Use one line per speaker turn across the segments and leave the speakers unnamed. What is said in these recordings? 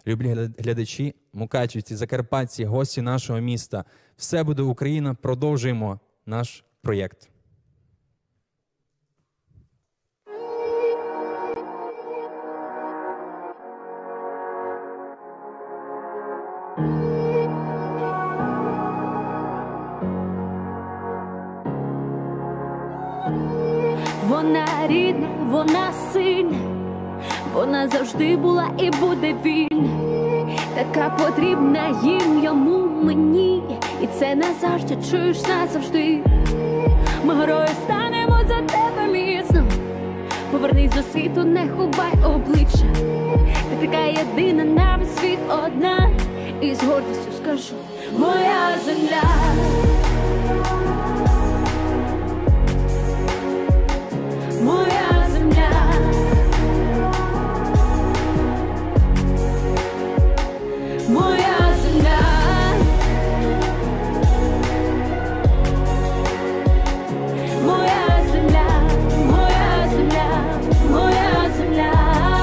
Люблі глядачі, мукачівці, закарпатці, гості нашого міста. Все буде Україна. Продовжуємо наш проєкт.
Вона рідна, вона сильна, вона завжди була і буде вільна, така потрібна їм, йому, мені, і це назавжди, чуєш, назавжди. Ми герої станемо за тебе міцно, повернись до світу, не ховай обличчя, ти така єдина на весь світ одна, і з гордістю скажу: моя земля. Моя земля, моя земля, моя земля, моя земля, моя земля.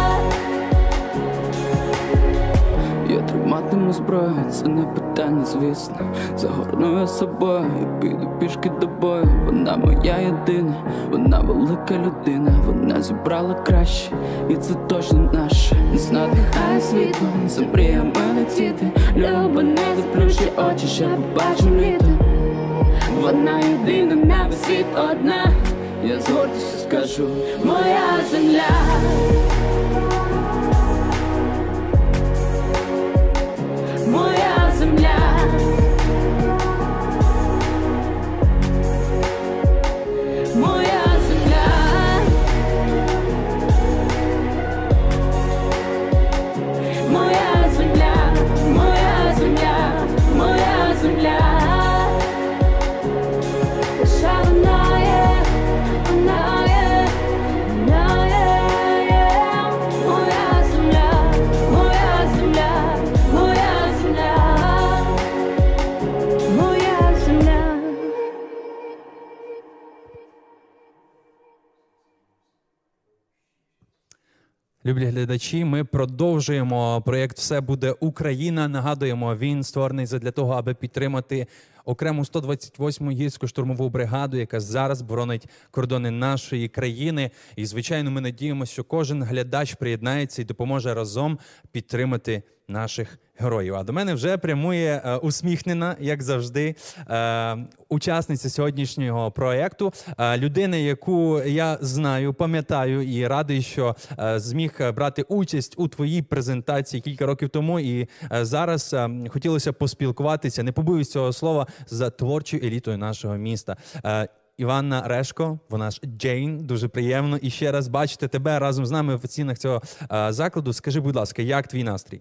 Я триматиму зброю, це не питання, звісно. Загорну я собою і піду пішки до бою. Вона моя єдина, вона велика людина. Вона зібрала краще, і це точно наше. Нас надихає світло, за мріями летіти. Люба, не заплющи очі, ще побачим літо. Вона єдина на весь світ одна, я з гордістю скажу: моя земля. Моя земля, моя земля, моя земля, моя земля, моя земля. Шалунає, лунає, лунає, моя земля, моя земля, моя земля, моя земля.
Люблі глядачі, ми продовжуємо проєкт «Все буде Україна». Нагадуємо, він створений задля того, аби підтримати окрему 128-му гірсько-штурмову бригаду, яка зараз боронить кордони нашої країни. І, звичайно, ми надіємося, що кожен глядач приєднається і допоможе разом підтримати наших героїв. А до мене вже прямує усміхнена, як завжди, учасниця сьогоднішнього проєкту. Людина, яку я знаю, пам'ятаю і радий, що зміг брати участь у твоїй презентації кілька років тому. І зараз хотілося поспілкуватися, не побоюсь цього слова, з творчою елітою нашого міста. Іванна Решко, вона ж Джейн, дуже приємно. І ще раз бачити тебе разом з нами в стінах цього закладу. Скажи, будь ласка, як твій настрій?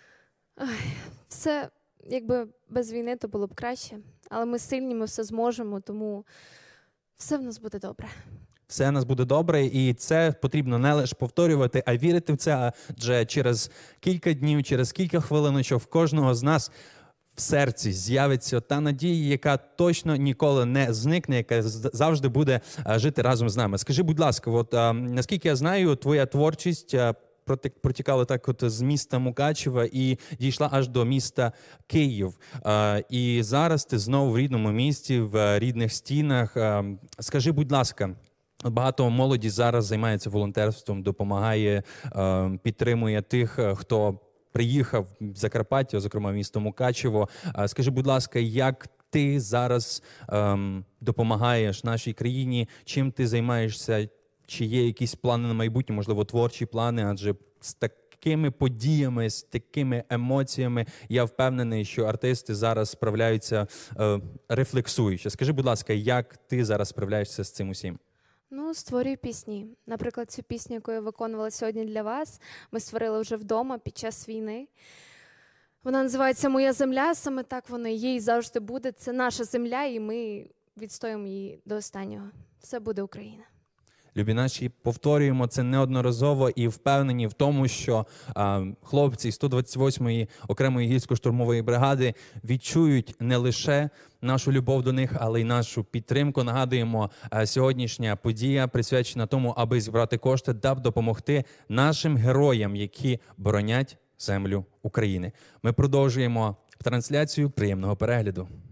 Все, якби без війни, то було б краще. Але ми сильні, ми все зможемо, тому все в нас буде добре.
Все в нас буде добре, і це потрібно не лише повторювати, а вірити в це, адже через кілька днів, через кілька хвилиночок в кожного з нас в серці з'явиться та надія, яка точно ніколи не зникне, яка завжди буде жити разом з нами. Скажи, будь ласка, от, наскільки я знаю, твоя творчість протікала так от з міста Мукачева і дійшла аж до міста Київ. І зараз ти знову в рідному місті, в рідних стінах. Скажи, будь ласка, багато молоді зараз займається волонтерством, допомагає, підтримує тих, хто приїхав в Закарпаття, зокрема місто Мукачево. Скажи, будь ласка, як ти зараз допомагаєш нашій країні, чим ти займаєшся? Чи є якісь плани на майбутнє, можливо, творчі плани, адже з такими подіями, з такими емоціями, я впевнений, що артисти зараз справляються рефлексуючи. Скажи, будь ласка, як ти зараз справляєшся з цим усім?
Ну, створюю пісні. Наприклад, цю пісню, яку я виконувала сьогодні для вас, ми створили вже вдома під час війни. Вона називається «Моя земля», саме так вона є і завжди буде. Це наша земля, і ми відстоїмо її до останнього. Все буде Україна.
Любі наші, повторюємо це неодноразово і впевнені в тому, що хлопці 128-ї окремої гірсько-штурмової бригади відчують не лише нашу любов до них, але й нашу підтримку. Нагадуємо, сьогоднішня подія присвячена тому, аби зібрати кошти та допомогти нашим героям, які боронять землю України. Ми продовжуємо трансляцію. Приємного перегляду.